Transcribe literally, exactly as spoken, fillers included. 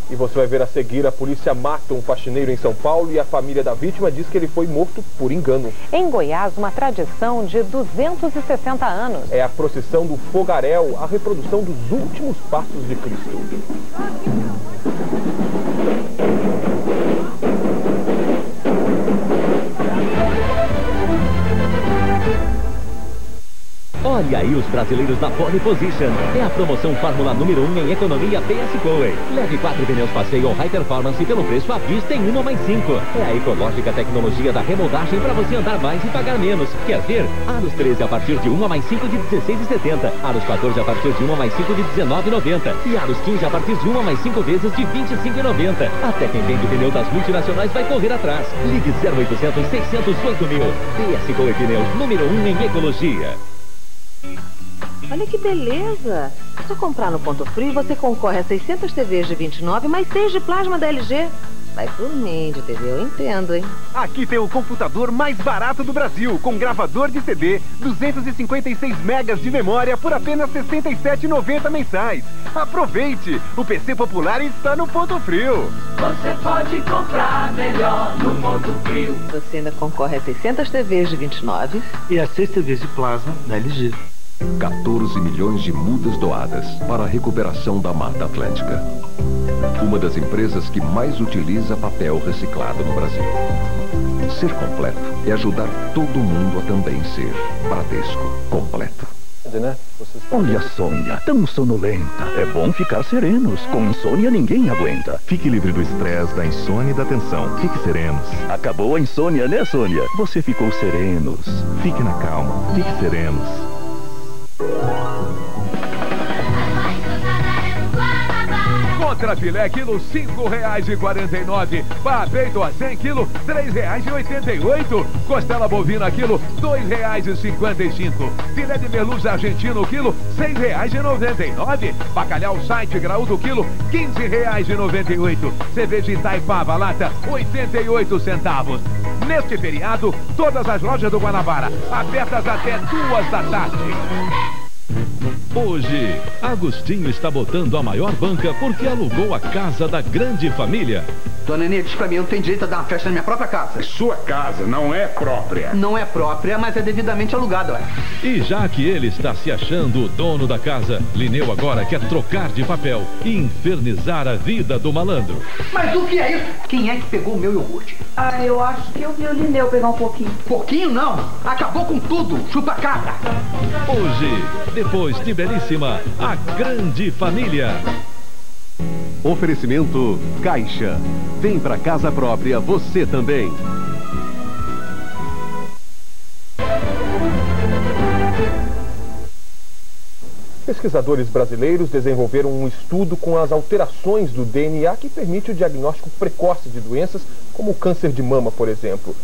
E você vai ver a seguir: a polícia mata um faxineiro em São Paulo e a família da vítima diz que ele foi morto por engano. Em Goiás, uma tradição de duzentos e sessenta anos. É a procissão do Fogaréu, a reprodução dos últimos passos de Cristo. Olha aí os brasileiros na pole position. É a promoção Fórmula número um em economia P S Coe. Leve quatro pneus passeio ou high performance pelo preço à vista em uma mais cinco. É a ecológica tecnologia da remoldagem para você andar mais e pagar menos. Quer ver? Aros treze a partir de uma mais cinco de dezesseis e setenta. Aros quatorze a partir de uma mais cinco de dezenove e noventa. E Aros quinze a partir de uma mais cinco vezes de vinte e cinco e noventa. Até quem vende pneu das multinacionais vai correr atrás. Ligue zero oitocentos, seiscentos e oito mil. P S Coe Pneus número um em ecologia. Olha que beleza! É só comprar no Ponto Frio e você concorre a seiscentas T Vs de vinte e nove mais seis de plasma da L G. Vai por mim de T V, eu entendo, hein? Aqui tem o computador mais barato do Brasil, com gravador de C D, duzentos e cinquenta e seis megas de memória por apenas sessenta e sete reais e noventa centavos mensais. Aproveite! O P C popular está no Ponto Frio. Você pode comprar melhor no Ponto Frio. Você ainda concorre a seiscentas T Vs de vinte e nove e a seis T Vs de plasma da L G. quatorze milhões de mudas doadas para a recuperação da Mata Atlântica. Uma das empresas que mais utiliza papel reciclado no Brasil. Ser completo é ajudar todo mundo a também ser Bradesco completo. Né? Olha a Sônia, tão sonolenta. É bom ficar serenos. Com insônia ninguém aguenta. Fique livre do estresse, da insônia e da tensão. Fique serenos. Acabou a insônia, né, Sônia? Você ficou serenos. Fique na calma. Fique serenos. Contra filé, quilo cinco reais e quarenta e nove. Pá peito a cem quilo, três reais e oitenta e oito. Costela bovina quilo, dois reais e cinquenta e cinco. Filé de merluza argentino quilo, seis reais e noventa e nove. Bacalhau site graúdo quilo, quinze reais e noventa e oito. Cerveja Itaipava lata, oitenta e oito centavos. Neste feriado, todas as lojas do Guanabara abertas até duas da tarde. Hoje, Agostinho está botando a maior banca porque alugou a casa da grande família. Dona Nenê, diz pra mim, eu tenho direito a dar uma festa na minha própria casa. Sua casa não é própria. Não é própria, mas é devidamente alugada, olha. E já que ele está se achando o dono da casa, Lineu agora quer trocar de papel e infernizar a vida do malandro. Mas o que é isso? Quem é que pegou o meu iogurte? Ah, eu acho que eu vi o Lineu pegar um pouquinho. Pouquinho não, acabou com tudo, chupa cabra. Hoje, depois de Belíssima, a grande família. Oferecimento Caixa. Vem pra casa própria você também. Pesquisadores brasileiros desenvolveram um estudo com as alterações do D N A que permite o diagnóstico precoce de doenças como o câncer de mama, por exemplo.